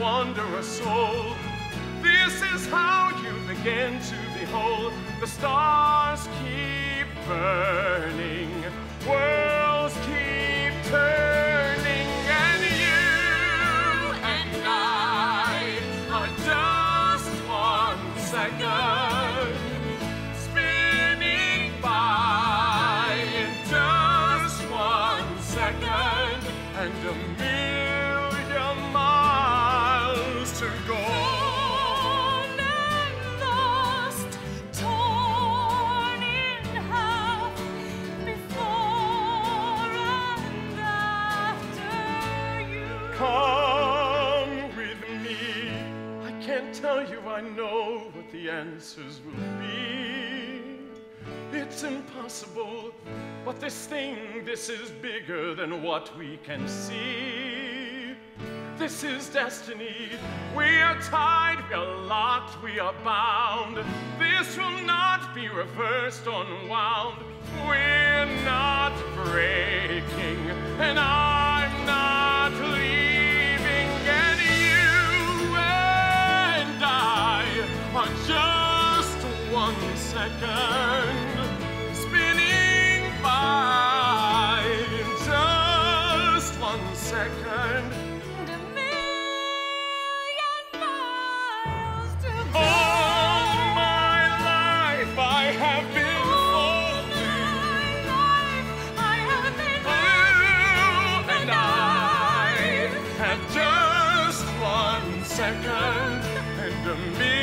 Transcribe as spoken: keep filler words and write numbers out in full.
wanderer soul. This is how you begin to behold the stars keep burning, worlds keep turning, and you and I are just one second spinning by in just one second, and a million miles to go. Come with me. I can't tell you I know what the answers will be. It's impossible, but this thing, this is bigger than what we can see. This is destiny. We are tied, we are locked, we are bound. This will not be reversed, unwound. We're not breaking, and I'm not leaving. And you and I are just one second spinning by in just one second. And a million miles to go. All my life I have been holding. All my life I have been You and I have just one second and a million